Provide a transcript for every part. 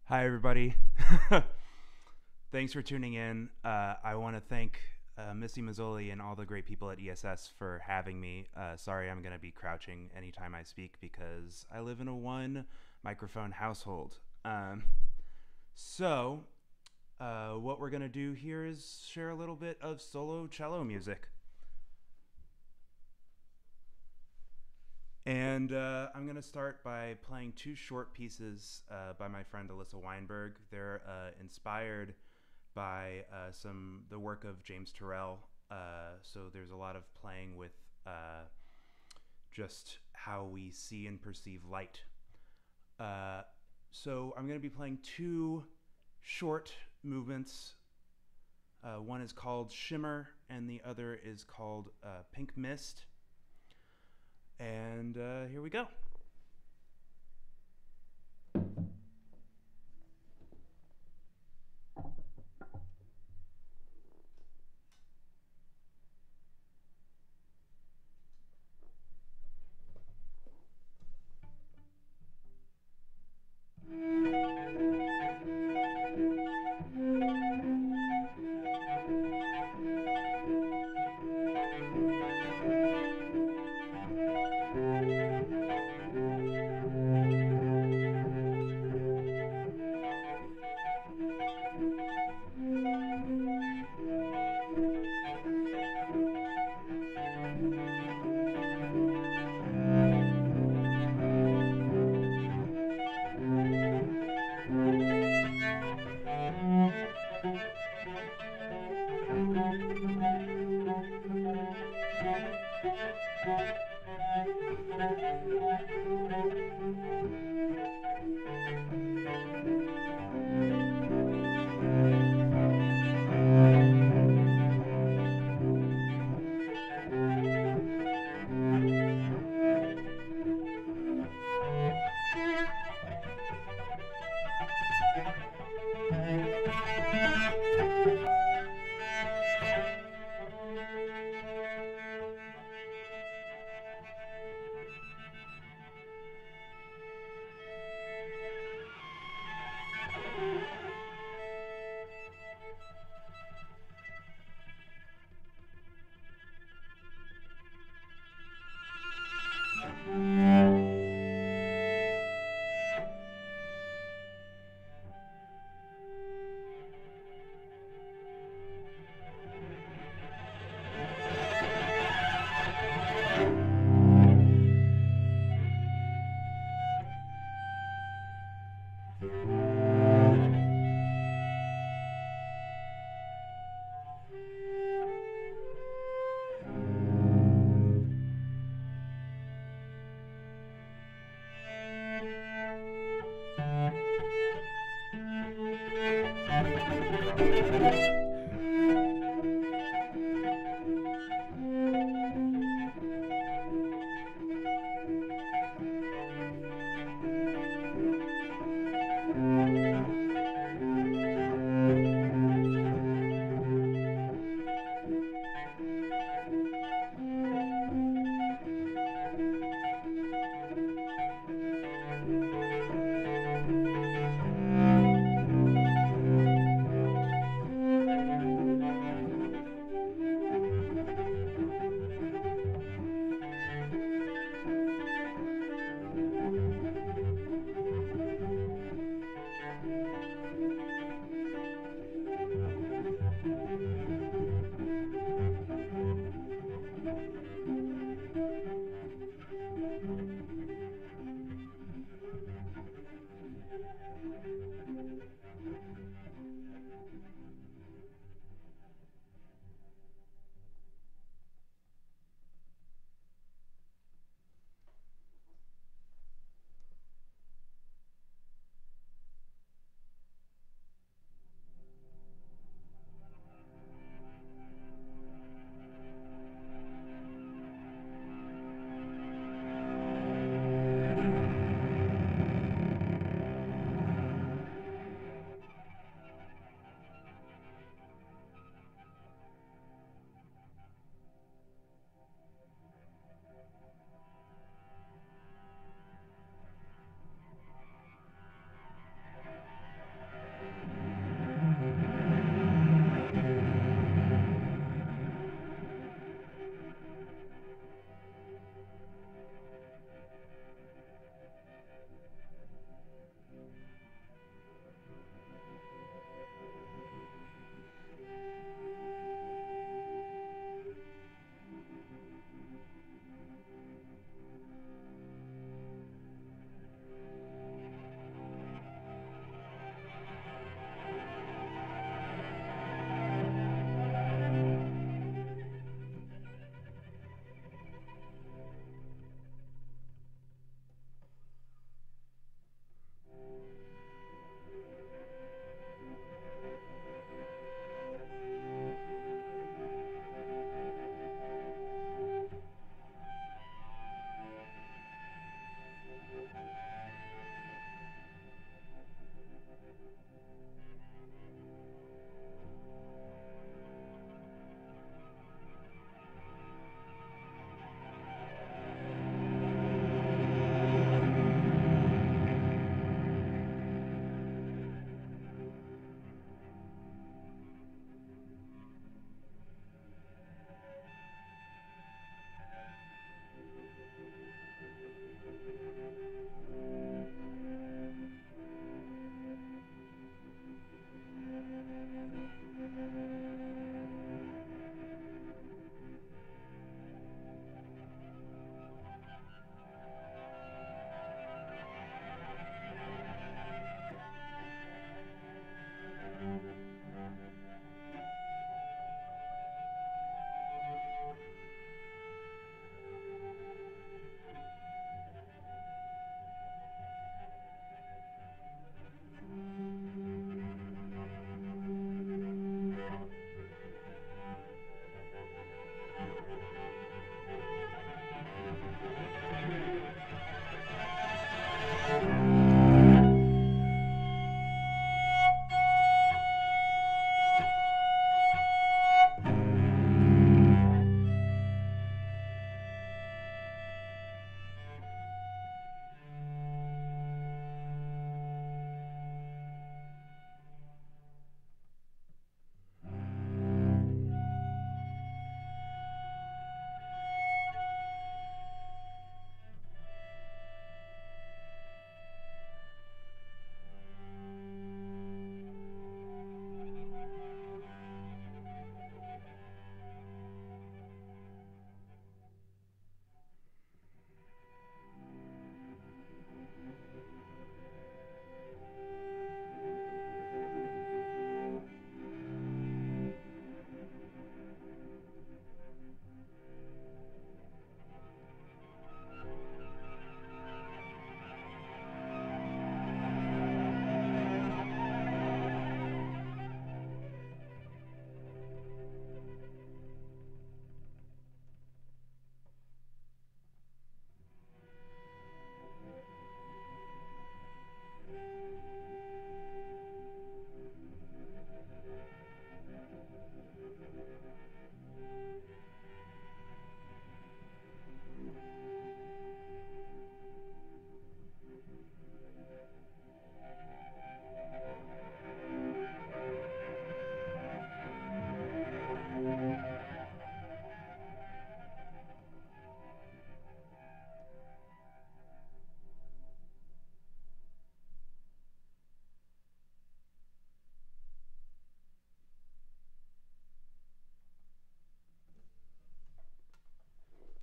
Hi, everybody. Thanks for tuning in. I want to thank Missy, Mazzoli, and all the great people at ESS for having me. Sorry, I'm going to be crouching anytime I speak because I live in a one microphone household. What we're going to do here is share a little bit of solo cello music. And I'm going to start by playing two short pieces by my friend Alyssa Weinberg. They're inspired by the work of James Turrell. So there's a lot of playing with just how we see and perceive light. So I'm going to be playing two short movements. One is called Shimmer, and the other is called Pink Mist. And here we go.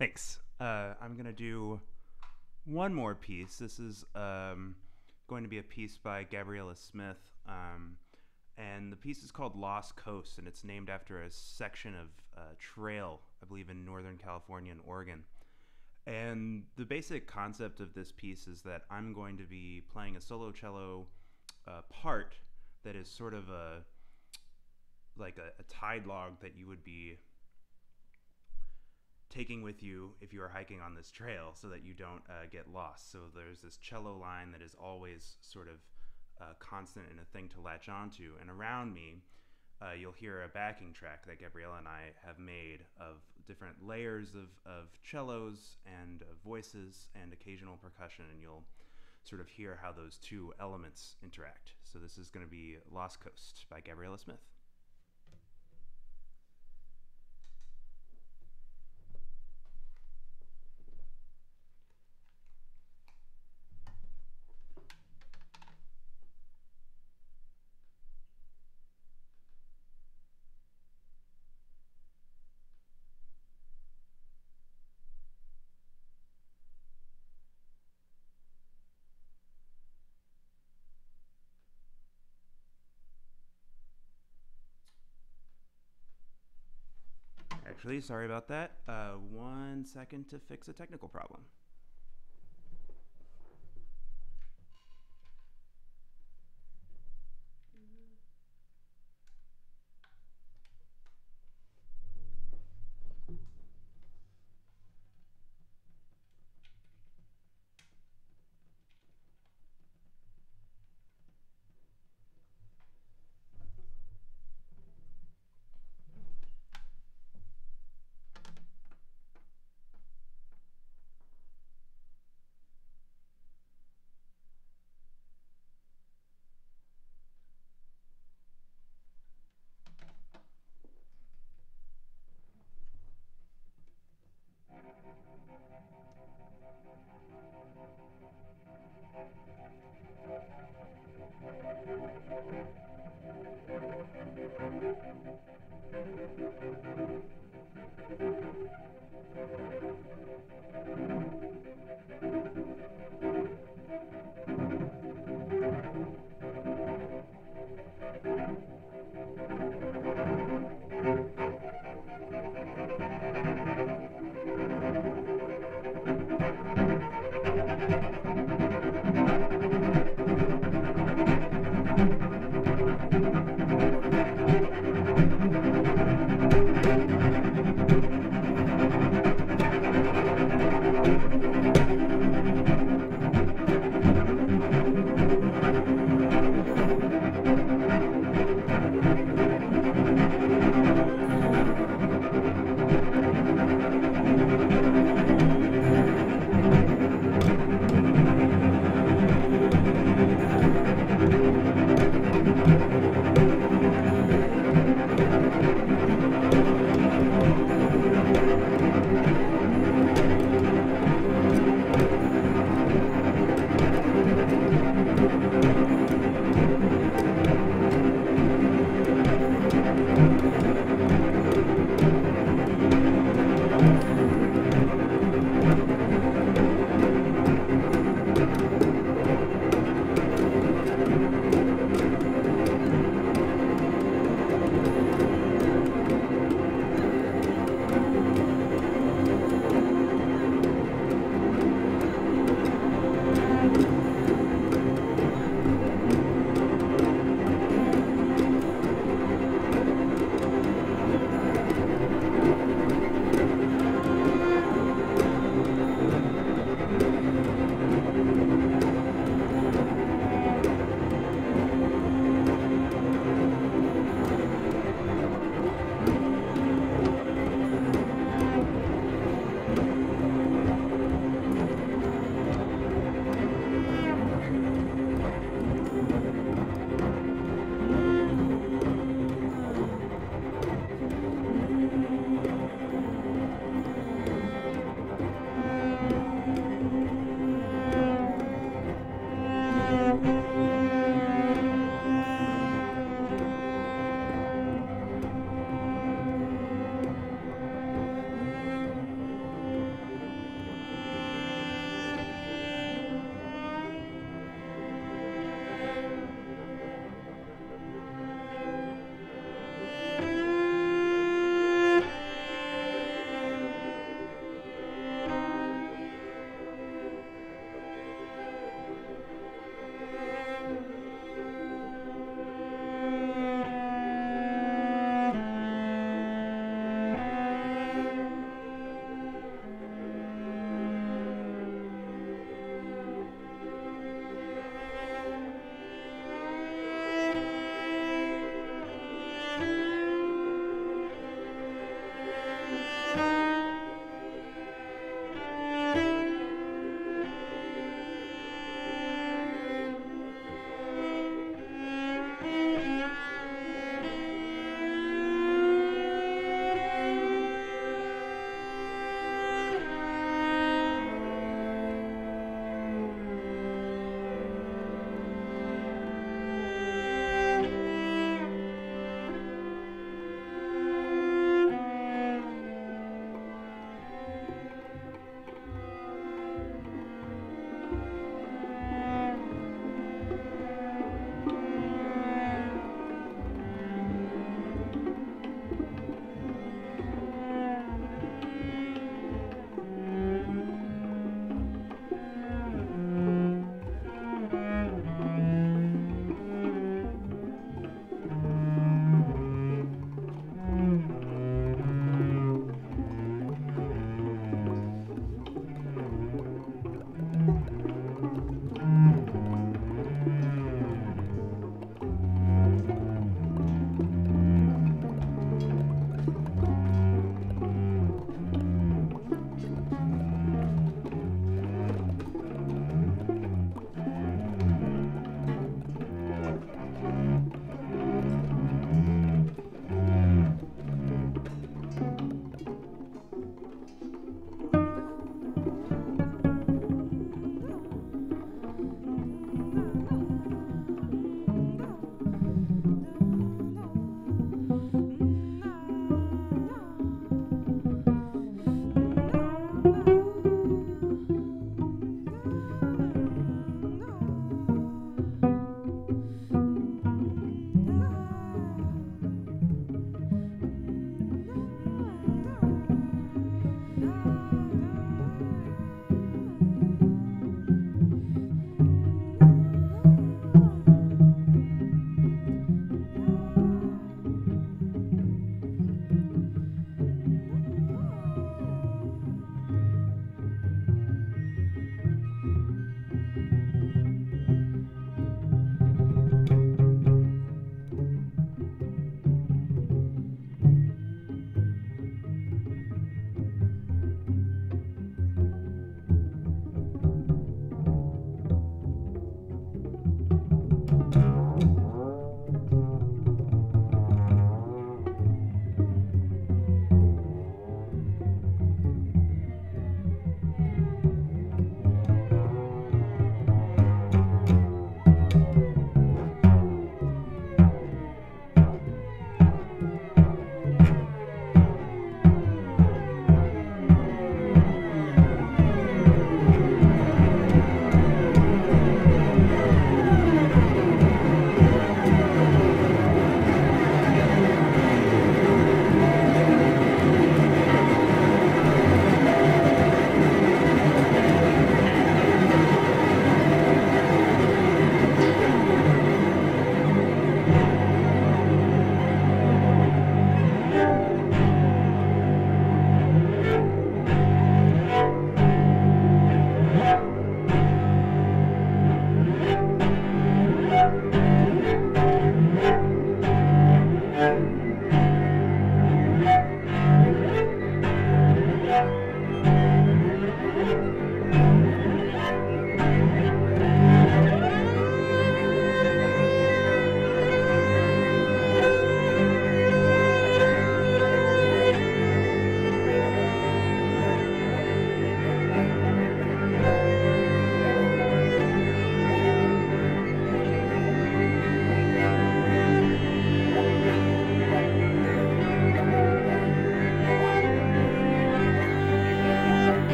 Thanks. I'm going to do one more piece. This is going to be a piece by Gabriel Smith. And the piece is called Lost Coast, and it's named after a section of trail, I believe, in Northern California and Oregon. And the basic concept of this piece is that I'm going to be playing a solo cello part that is sort of like a tide log that you would be taking with you if you are hiking on this trail so that you don't get lost. So there's this cello line that is always sort of constant and a thing to latch onto. And around me, you'll hear a backing track that Gabriel and I have made of different layers of cellos and voices and occasional percussion, and you'll sort of hear how those two elements interact. So this is going to be Lost Coast by Gabriel Smith. Actually, sorry about that. 1 second to fix a technical problem.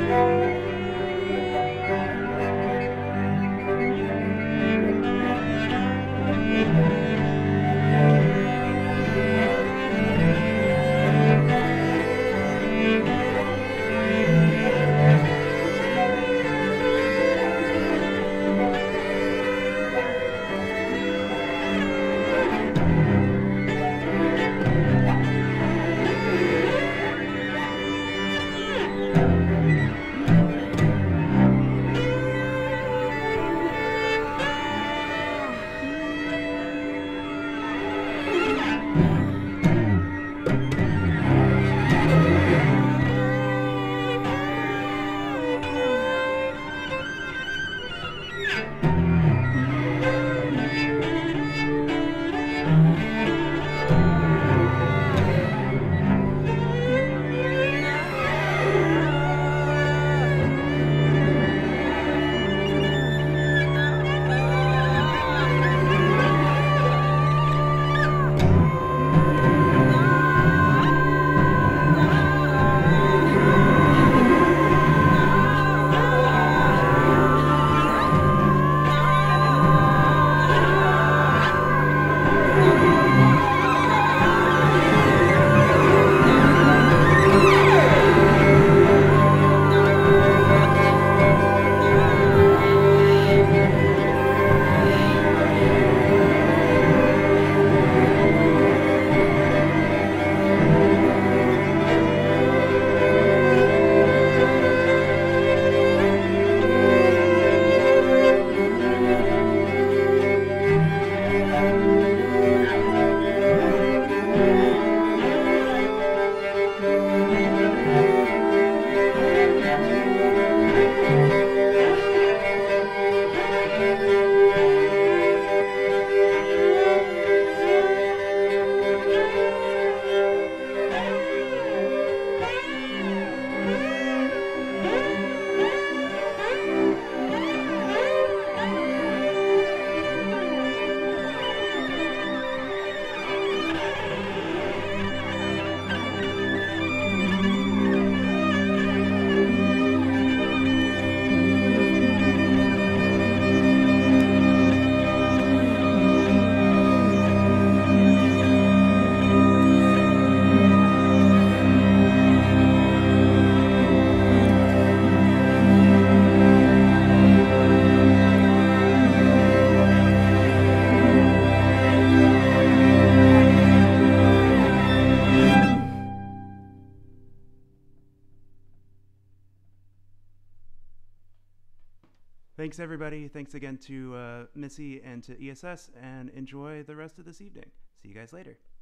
Thanks, everybody. Thanks again to Missy and to ESS, and enjoy the rest of this evening. See you guys later.